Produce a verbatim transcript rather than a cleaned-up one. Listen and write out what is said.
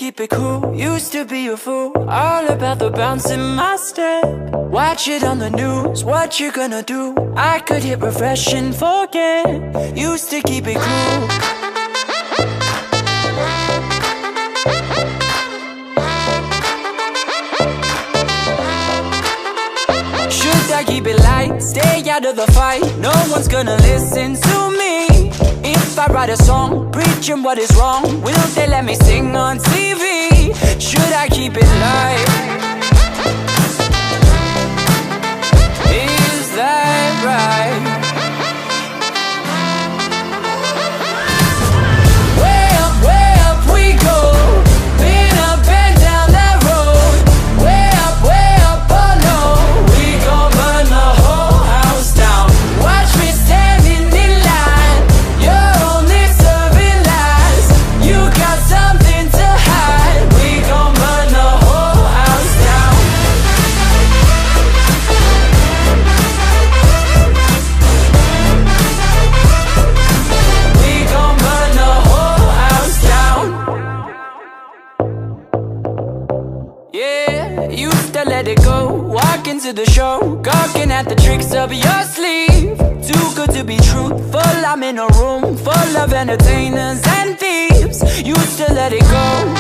keep it cool, used to be a fool, all about the bounce in my step. Watch it on the news, what you gonna do? I could hit refresh and forget. Used to keep it cool. Should I keep it light, stay out of the fight? No one's gonna listen to me. If I write a song, preaching what is wrong, will they let me sing on T V? Should I keep it light? Is that right? Way up, way up we go, been up and down that road. Way up, way up, oh no, we gon' burn the whole house down. Watch me standing in line, you're only serving lies. You got something to hide, we gon' burn the whole house down. We gon' burn the whole house down. Yeah, used to let it go, walk into the show, gawking at the tricks up your sleeve. Too good to be truthful, I'm in a room full of entertainers and thieves. Used to let it go,